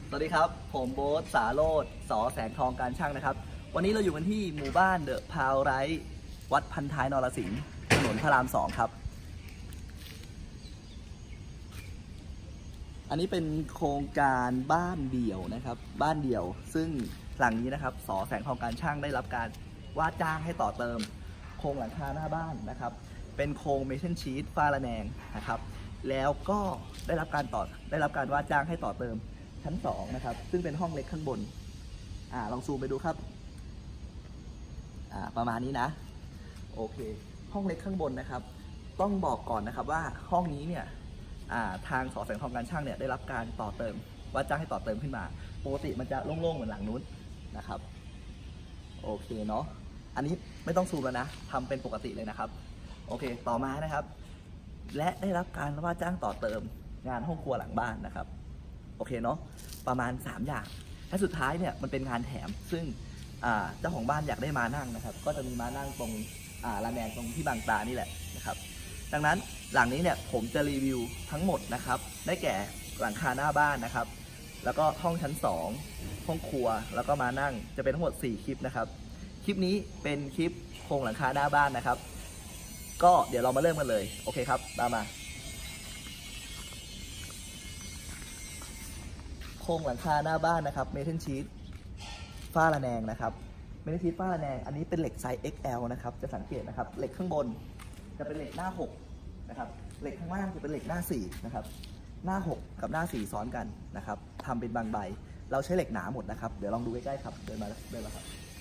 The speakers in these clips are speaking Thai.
สวัสดีครับผมโบ๊ทสาโรจน์สอแสงทองการช่างนะครับวันนี้เราอยู่กันที่หมู่บ้านเดอะพาวไรท์วัดพันท้ายนรสิงห์ถนนพระราม2ครับอันนี้เป็นโครงการบ้านเดี่ยวนะครับบ้านเดี่ยวซึ่งหลังนี้นะครับสอแสงทองการช่างได้รับการว่าจ้างให้ต่อเติมโครงหลังคาหน้าบ้านนะครับเป็นโครงเมทัลชีทฝ้าระแนงนะครับแล้วก็ได้รับการว่าจ้างให้ต่อเติมชั้น2นะครับซึ่งเป็นห้องเล็กข้างบนลองซูมไปดูครับประมาณนี้นะโอเคห้องเล็กข้างบนนะครับต้องบอกก่อนนะครับว่าห้องนี้เนี่ยทางสอแสงทองการช่างเนี่ยได้รับการต่อเติมว่าจ้างให้ต่อเติมขึ้นมาปกติมันจะโล่งๆเหมือนหลังนู้นนะครับโอเคเนาะอันนี้ไม่ต้องซูมแล้วนะทำเป็นปกติเลยนะครับโอเคต่อมานะครับและได้รับการว่าจ้างต่อเติมงานห้องครัวหลังบ้านนะครับโอเคเนาะประมาณ3อย่างและสุดท้ายเนี่ยมันเป็นงานแถมซึ่งเจ้าของบ้านอยากได้มานั่งนะครับก็จะมีมานั่งตรงระแนงตรงที่บางตานี่แหละนะครับดังนั้นหลังนี้เนี่ยผมจะรีวิวทั้งหมดนะครับได้แก่หลังคาหน้าบ้านนะครับแล้วก็ห้องชั้น2ห้องครัวแล้วก็มานั่งจะเป็นทั้งหมด4คลิปนะครับคลิปนี้เป็นคลิปโครงหลังคาหน้าบ้านนะครับก็เดี๋ยวเรามาเริ่มกันเลยโอเคครับตามมาโครงหลังคาหน้าบ้านนะครับเมทัลชีทฝ้าระแนงนะครับเมทัลชีทฝ้าระแนงอันนี้เป็นเหล็กไซส์ XL นะครับจะสังเกตนะครับเหล็กข้างบนจะเป็นเหล็กหน้า6นะครับเหล็กข้างล่างจะเป็นเหล็กหน้า4นะครับหน้า6กับหน้า4ซ้อนกันนะครับทำเป็นบางใบเราใช้เหล็กหนาหมดนะครับเดี๋ยวลองดูใกล้ๆครับเดินมาครับ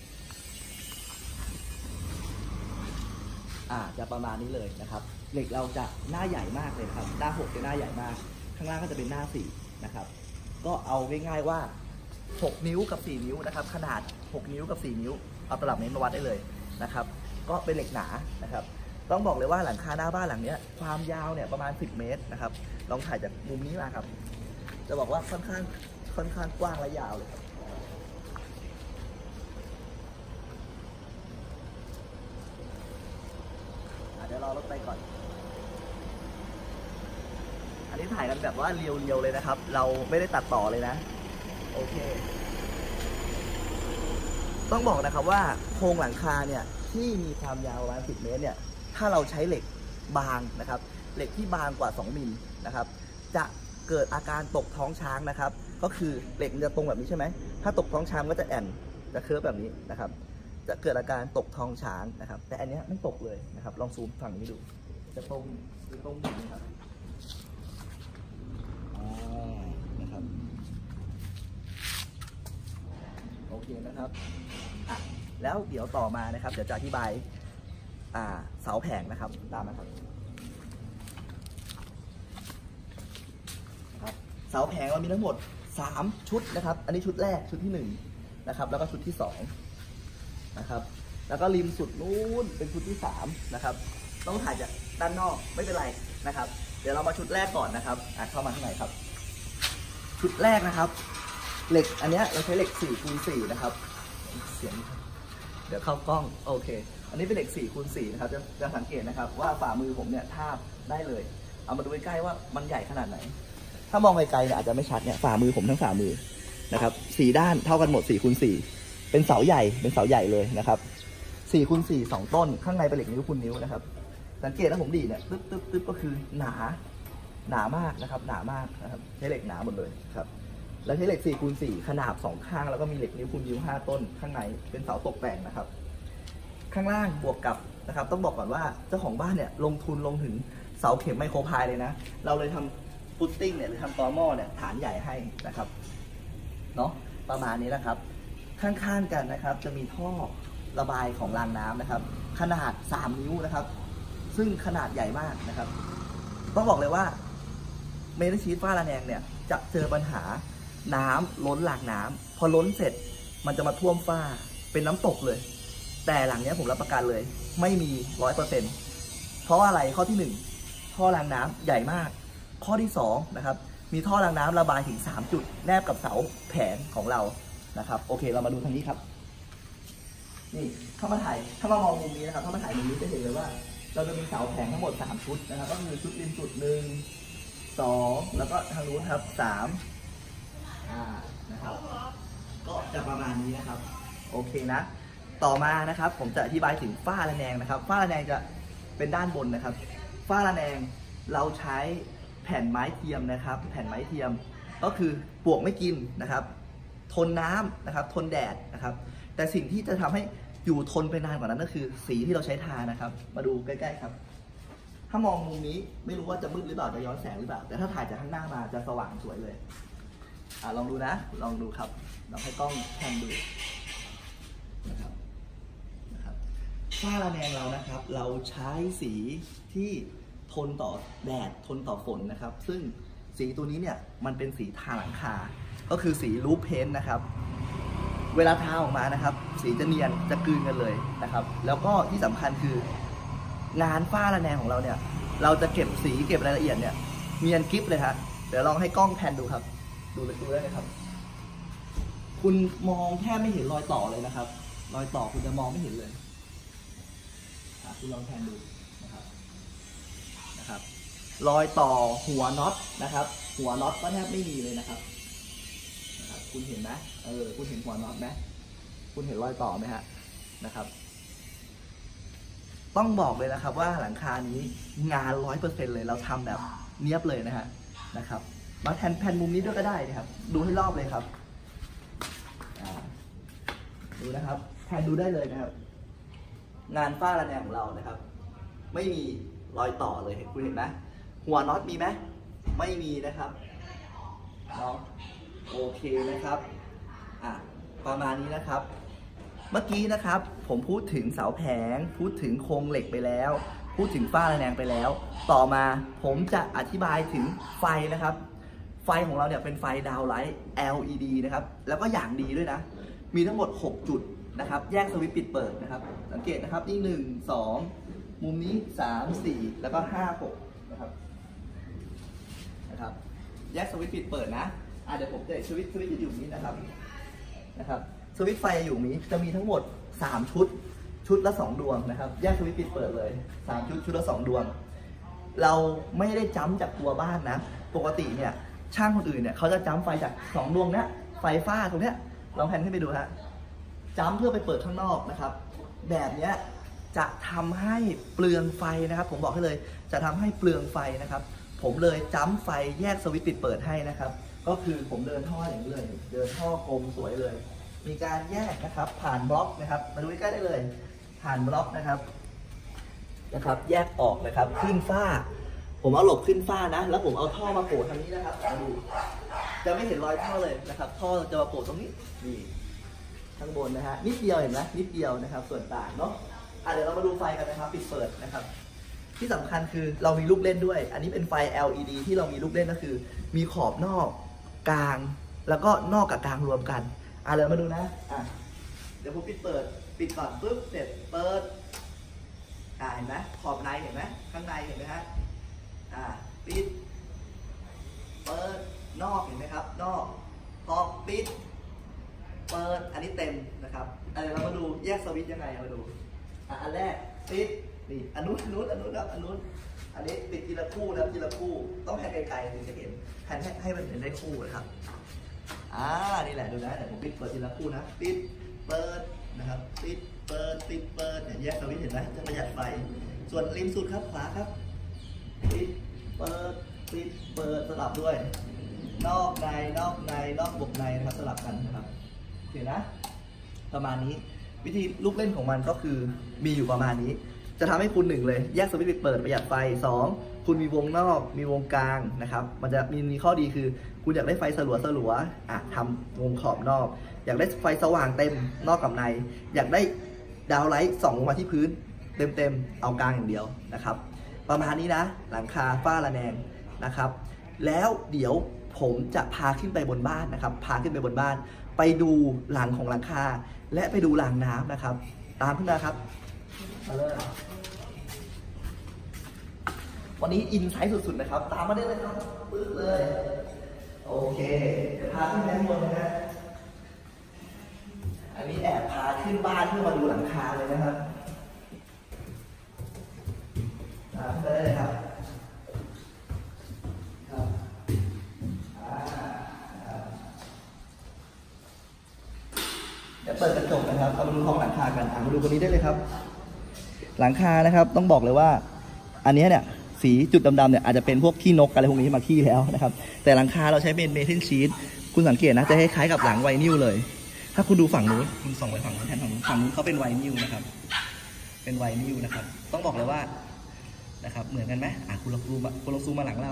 จะประมาณนี้เลยนะครับเหล็กเราจะหน้าใหญ่มากเลยครับหน้า6จะหน้าใหญ่มากข้างล่างก็จะเป็นหน้า4นะครับก็เอาง่ายๆว่า6นิ้วกับ4นิ้วนะครับขนาด6นิ้วกับ4นิ้วเอาตลับเมตรมาวัดได้เลยนะครับก็เป็นเหล็กหนานะครับต้องบอกเลยว่าหลังคาหน้าบ้านหลังนี้ความยาวเนี่ยประมาณ10 เมตรนะครับลองถ่ายจากมุมนี้มาครับจะบอกว่าค่อนข้างกว้างและยาวเลยครับเดี๋ยวรอรถไปก่อนอันนี้ถ่ายกันแบบว่าเรียวๆเลยนะครับเราไม่ได้ตัดต่อเลยนะโอเคต้องบอกนะครับว่าโครงหลังคาเนี่ยที่มีความยาวประมาณ10 เมตรเนี่ยถ้าเราใช้เหล็กบางนะครับเหล็กที่บางกว่า2 มิลนะครับจะเกิดอาการตกท้องช้างนะครับก็คือเหล็กมันจะตรงแบบนี้ใช่ไหมถ้าตกท้องช้างก็จะแอนจะเคิร์ฟแบบนี้นะครับจะเกิดอาการตกท้องช้างนะครับแต่อันนี้ไม่ตกเลยนะครับลองซูมฝั่งนี้ดูจะตรงอย่างนี้ครับนะครับโอเคนะครับแล้วเดี๋ยวต่อมานะครับเดี๋ยวจะอธิบายเสาแผงนะครับตามมาครับเสาแผงเรามีทั้งหมด3 ชุดนะครับอันนี้ชุดแรกชุดที่1นะครับแล้วก็ชุดที่2นะครับแล้วก็ริมสุดนู้นเป็นชุดที่3นะครับต้องถ่ายจากด้านนอกไม่เป็นไรนะครับเดี๋ยวเรามาชุดแรกก่อนนะครับเข้ามาข้างในครับชุดแรกนะครับเหล็กอันนี้เราใช้เหล็ก4x4นะครับเสียงเดี๋ยวเข้ากล้องโอเคอันนี้เป็นเหล็ก4x4นะครับจะสังเกตนะครับว่าฝ่ามือผมเนี่ยทาบได้เลยเอามาดูใกล้ๆว่ามันใหญ่ขนาดไหนถ้ามองไกลๆเนี่ยอาจจะไม่ชัดเนี่ยฝ่ามือผมทั้งฝ่ามือนะครับ4 ด้านเท่ากันหมด4x4เป็นเสาใหญ่เลยนะครับ4x4 2 ต้นข้างในเป็นเหล็กนิ้วคูณนิ้วนะครับสังเกตนะผมดีเนี่ยตึ๊บก็คือหนามากนะครับหนามากนะครับใช้เหล็กหนาหมดเลยครับแล้วใช้เหล็ก4x4ขนาบ2 ข้างแล้วก็มีเหล็กนิ้วคูณนิ้ว5 ต้นข้างในเป็นเสาตกแต่งนะครับข้างล่างบวกกับนะครับต้องบอกก่อนว่าเจ้าของบ้านเนี่ยลงทุนลงถึงเสาเข็มไมโครพายเลยนะเราเลยทำฟุตติ้งเนี่ยหรือทำตอหม้อเนี่ยฐานใหญ่ให้นะครับเนาะประมาณนี้นะครับข้างๆกันนะครับจะมีท่อระบายของรางน้ำนะครับขนาด3 นิ้วนะครับซึ่งขนาดใหญ่มากนะครับต้องบอกเลยว่าเมทัลชีทฝ้าระแนงเนี่ยจะเจอปัญหาน้ำล้นรางน้ำพอล้นเสร็จมันจะมาท่วมฝ้าเป็นน้ำตกเลยแต่หลังนี้ผมรับประกันเลยไม่มี 100%เพราะอะไรข้อที่1ท่อรางน้ำใหญ่มากข้อที่2นะครับมีท่อรางน้ำระบายถึง3 จุดแนบกับเสาแผงของเรานะครับโอเคเรามาดูทางนี้ครับนี่ถ้ามามองมุมนี้นะครับถ้ามาถ่ายมุมนี้จะเห็นเลยว่าเราจะมีเสาแผงทั้งหมด3 ชุดนะครับก็คือชุดริมสุด1 2แล้วก็ทางนู้นครับ3 นะครับก็จะประมาณนี้นะครับโอเคนะต่อมานะครับผมจะอธิบายถึงฝ้าระแนงนะครับฝ้าระแนงจะเป็นด้านบนนะครับฝ้าระแนงเราใช้แผ่นไม้เทียมนะครับแผ่นไม้เทียมก็คือปลวกไม่กินนะครับทนน้ำนะครับทนแดดนะครับแต่สิ่งที่จะทำให้อยู่ทนไปนานกว่านั้นก็คือสีที่เราใช้ทานะครับมาดูใกล้ๆครับถ้ามองมุมนี้ไม่รู้ว่าจะมืดหรือเปล่าจะย้อนแสงหรือเปล่าแต่ถ้าถ่ายจากข้างหน้ามาจะสว่างสวยเลยลองดูนะลองดูครับลองให้กล้องแพนดูนะครับฝ้าระแนงเรานะครับเราใช้สีที่ทนต่อแดดทนต่อฝนนะครับซึ่งสีตัวนี้เนี่ยมันเป็นสีทาหลังคาก็คือสีลูปเพนท์นะครับเวลาทาออกมานะครับสีจะเนียนจะกลืนกันเลยนะครับแล้วก็ที่สำคัญคืองานฝ้าระแนงของเราเนี่ยเราจะเก็บสีเก็บรายละเอียดเนี่ยเนียนกริบเลยครับเดี๋ยวลองให้กล้องแพนดูครับดูได้ไหมครับคุณมองแทบไม่เห็นรอยต่อเลยนะครับรอยต่อคุณจะมองไม่เห็นเลยคุณลองแพนดูนะครับรอยต่อหัวน็อตนะครับหัวน็อตก็แทบไม่มีเลยนะครับคุณเห็นไหมคุณเห็นหัวน็อตไหมคุณเห็นรอยต่อไหมฮะนะครับต้องบอกเลยนะครับว่าหลังคานี้งาน 100% เลยเราทำแบบเนียบเลยนะครับมาแผ่นมุมนี้ด้วยก็ได้นะครับดูให้รอบเลยครับดูนะครับแทนดูได้เลยนะครับงานฝ้าระแนงของเรานะครับไม่มีรอยต่อเลยคุณเห็นไหมหัวน็อตมีไหมไม่มีนะครับเนาะโอเคนะครับประมาณนี้นะครับเมื่อกี้นะครับผมพูดถึงเสาแผงพูดถึงโครงเหล็กไปแล้วพูดถึงฝ้าระแนงไปแล้วต่อมาผมจะอธิบายถึงไฟนะครับไฟของเราเนี่ยเป็นไฟดาวไลท์ LED นะครับแล้วก็อย่างดีด้วยนะมีทั้งหมด6จุดนะครับแยกสวิตช์ปิดเปิดนะครับสังเกตนะครับนี่1 2มุมนี้3 4แล้วก็5 6นะครับแยกสวิตช์ปิดเปิดนะเดี๋ยวผมจะสวิตช์จะอยู่นี้นะครับสวิตช์ไฟอยู่นี้จะมีทั้งหมด3ชุดละ2ดวงนะครับแยกสวิตช์ปิดเปิดเลย3ชุดละ2ดวงเราไม่ได้จัมป์จากตัวบ้านนะปกติเนี่ยช่างคนอื่นเนี่ยเขาจะจัมป์ไฟจาก2ดวงเนี้ยไฟฟ้าตรงเนี้ยลองแพนขึ้นไปดูฮะจัมป์เพื่อไปเปิดข้างนอกนะครับแบบเนี้ยจะทำให้เปลืองไฟนะครับผมบอกให้เลยจะทำให้เปลืองไฟนะครับผมเลยจัมป์ไฟแยกสวิตช์ปิดเปิดให้นะครับก็คือผมเดินท่ออย่างนี้เลยเดินท่อกลมสวยเลยมีการแยกนะครับผ่านบล็อกนะครับมาดูใกล้ๆได้เลยผ่านบล็อกนะครับแยกออกนะครับขึ้นฝ้าผมเอาหลบขึ้นฝ้านะแล้วผมเอาท่อมาโผล่ทางนี้นะครับดูจะไม่เห็นรอยท่อเลยนะครับท่อจะมาโผล่ตรงนี้นี่ข้างบนนะฮะนิดเดียวเห็นไหมนิดเดียวนะครับส่วนต่างเนาะเดี๋ยวเรามาดูไฟกันนะครับปิดเปิดนะครับที่สำคัญคือเรามีลูกเล่นด้วยอันนี้เป็นไฟ LED ที่เรามีลูกเล่นก็คือมีขอบนอกกลางแล้วก็นอกกับกลางรวมกันเดี๋ยวมาดูนะเดี๋ยวผมปิดก่อนปุ๊บเสร็จเปิดเห็นไหมขอบในเห็นไหมข้างในเห็นไหมฮะปิดเปิดนอกเห็นไหมครับนอกขอบปิดเปิดอันนี้เต็มนะครับเดี๋ยวเรามาดูแยกสวิตช์ยังไงมาดูอันแรกปิดนี่อันนู้นครับอันนี้ปิดทีละคู่นะทีละคู่ต้องแผ่นไกลๆถึงจะเห็นแผ่นให้มันเห็นได้คู่นะครับนี่แหละดูนะแต่ผมปิดเปิดทีละคู่นะปิดเปิดนะครับปิดเปิดเนี่ยแยกสวิตช์เห็นไหมจะประหยัดไฟส่วนริมสุดครับขวาครับปิดเปิดสลับด้วยนอกในนอกบวกในนะครับสลับกันนะครับโอเคนะประมาณนี้วิธีลูกเล่นของมันก็คือมีอยู่ประมาณนี้จะทำให้คุณ1เลยแยกสวิตช์ปิดเปิดประหยัดไฟ2คุณมีวงนอกมีวงกลางนะครับมันจะมีข้อดีคือคุณอยากได้ไฟสลัวทำวงขอบนอกอยากได้ไฟสว่างเต็มนอกกับในอยากได้ดาวไลท์ส่องลงมาที่พื้นเต็มเอากลางอย่างเดียวนะครับประมาณนี้นะหลังคาฝ้าระแนงนะครับแล้วเดี๋ยวผมจะพาขึ้นไปบนบ้านนะครับพาขึ้นไปบนบ้านไปดูหลังของหลังคาและไปดูรางน้ำนะครับตามขึ้นมาครับมาเลยวันนี้อินไซต์สุดๆนะครับตามมาได้เลยครับปึ๊บเลยโอเคพาขึ้นไปข้างบนนะฮะอันนี้แอบพาขึ้นบ้านเพื่อมาดูหลังคาเลยนะครับได้เลยครับเดี๋ยวเปิดกระจกนะครับเอามาดูท้องหลังคากันมาดูคนนี้ได้เลยครับ หลังคานะครับต้องบอกเลยว่าอันนี้เนี่ยสีจุดดำๆเนี่ยอาจจะเป็นพวกขี้นกอะไรพวกนี้มาขี้แล้วนะครับแต่หลังคาเราใช้เป็นเมทัลชีทคุณสังเกตนะจะคล้ายๆกับหลังไวนิลเลยถ้าคุณดูฝั่งนู้นคุณส่องไปฝั่งนู้นแทนฝั่งนู้นเขาเป็นไวนิลนะครับเป็นไวนิลนะครับต้องบอกเลยว่านะครับเหมือนกันไหมคุณลองซูมมาหลังเรา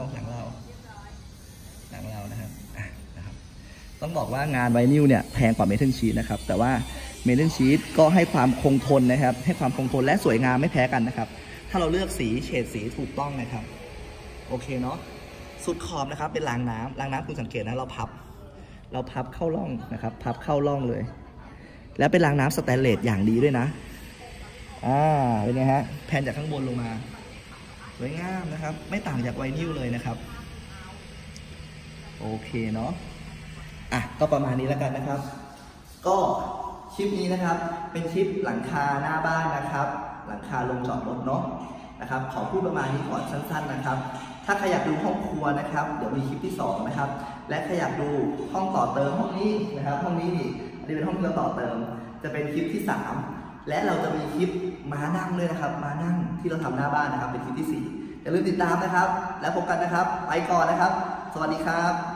นะครับนะครับต้องบอกว่างานไวนิลเนี่ยแพงกว่าเมทัลชีทนะครับแต่ว่าเมทัลชีทก็ให้ความคงทนนะครับให้ความคงทนและสวยงามไม่แพ้กันนะครับถ้าเราเลือกสีเฉดสีถูกต้องนะครับโอเคเนาะสุดขอบนะครับเป็นรางน้ำคุณสังเกตนะเราพับเข้าร่องนะครับพับเข้าร่องเลยแล้วเป็นรางน้ำสแตนเลสอย่างดีด้วยนะเป็นไงฮะแผ่นจากข้างบนลงมาสวยงามนะครับไม่ต่างจากไวนิลเลยนะครับโอเคเนาะก็ประมาณนี้แล้วกันนะครับก็คลิปนี้นะครับเป็นคลิปหลังคาหน้าบ้านนะครับหลังคาลงจอดรถเนาะนะครับขอพูดประมาณนี้ก่อนสั้นๆนะครับถ้าใครอยากดูห้องครัวนะครับเดี๋ยวมีคลิปที่2นะครับและใครอยากดูห้องต่อเติมห้องนี้นะครับห้องนี้นี่อันนี้เป็นห้องที่เราต่อเติมจะเป็นคลิปที่3และเราจะมีคลิปมานั่งด้วยนะครับมานั่งที่เราทำหน้าบ้านนะครับเป็นคลิปที่4อย่าลืมติดตามนะครับแล้วพบกันนะครับไปก่อนนะครับสวัสดีครับ